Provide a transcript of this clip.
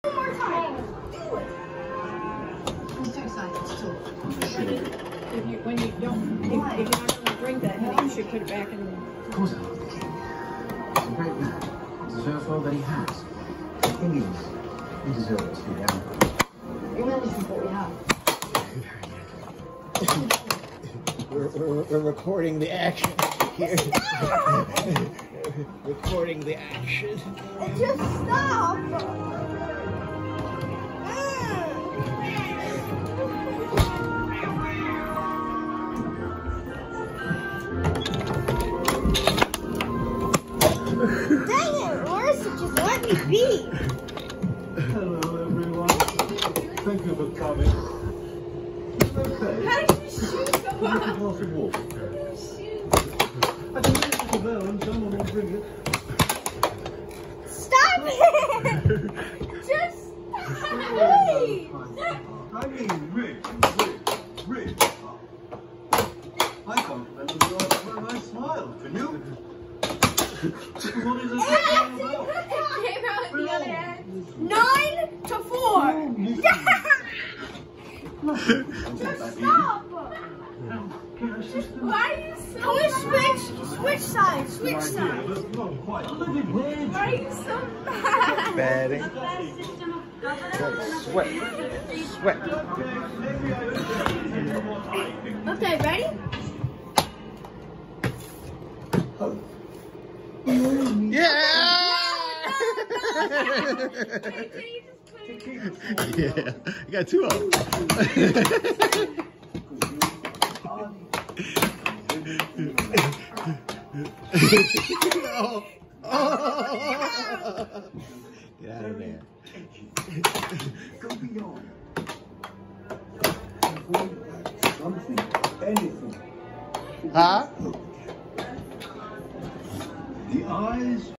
more time. Do it. It's too excited. It's too. When you don't, if you're not going to drink that, you should put it back in. Of course I love the king. He's a great man. He deserves all that he has. The thing is, he deserves to be the emperor. You really think what we have? We're recording the action here. Recording the action. Just stop. Dang it, Larissa, just let me be. Hello, everyone. Thank you for coming. How did your shoes go A up? glass of water. Shoes. I can ring the bell and someone will bring it. Stop it! Just stop it! I mean, Rick. I can't remember the last time I smiled. Can you? What is it? Came out with the other end. 9 to 4. Just stop. Why are you so switch sides. Switch sides. Not quite. Look at him. Why are you so bad? Batting. Sweat. Sweat. Okay, ready? Yeah! Yeah, you got 2 of them. Oh. Get out of there. Go beyond. Something, anything. Huh? The eyes